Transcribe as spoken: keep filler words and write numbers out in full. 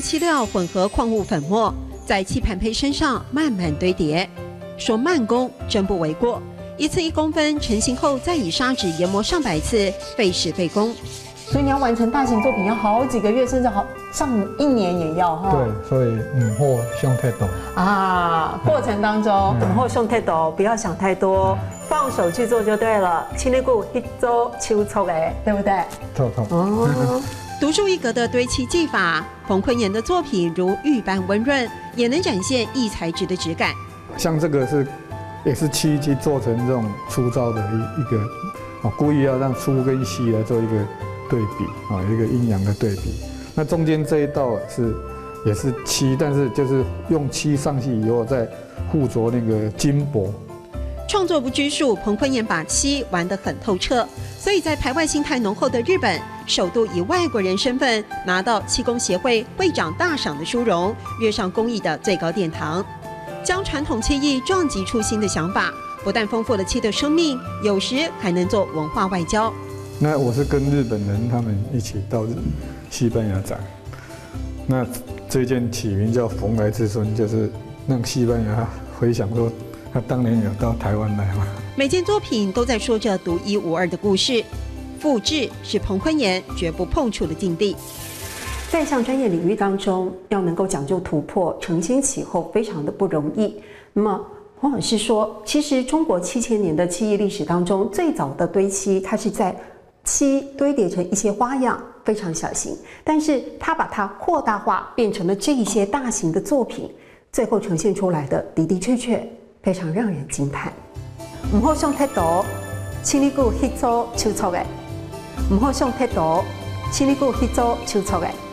漆料混合矿物粉末，在漆盘胚身上慢慢堆叠。说慢工真不为过，一次一公分成型后，再以砂纸研磨上百次，费时费工。 所以你要完成大型作品要好几个月，甚至好上一年也要哈。 对，所以唔好想太多啊。过程当中唔好想太多，不要想太多，放手去做就对了。青内骨一周秋粗哎，对不对？ 错错。 哦。 独树一格的堆漆技法，彭坤炎的作品如玉般温润，也能展现异材质的质感。 像这个是，也是漆去做成这种粗糙的一一个，哦，故意要让粗跟细来做一个对比啊，一个阴阳的对比。那中间这一道是也是漆，但是就是用漆上去以后再附着那个金箔。 创作不拘束，彭坤炎把漆玩得很透彻，所以在排外心态浓厚的日本，首度以外国人身份拿到漆工协会会长大赏的殊荣，跃上工艺的最高殿堂。将传统漆艺撞击出新的想法，不但丰富了漆的生命，有时还能做文化外交。 那我是跟日本人他们一起到西班牙展，那这件起名叫蓬莱之春，就是让西班牙回想说他当年有到台湾来嘛。 每件作品都在说着独一无二的故事，复制是彭坤炎绝不碰触的境地。在向专业领域当中，要能够讲究突破、承先启后，非常的不容易。那么，黄老师说，其实中国七千年的漆艺历史当中，最早的堆漆，它是在漆堆叠成一些花样，非常小型，但是它把它扩大化，变成了这一些大型的作品，最后呈现出来的的的确确非常让人惊叹。唔好想太多，请你顾翕做手粗的；唔好想太多，请你顾翕做手粗的。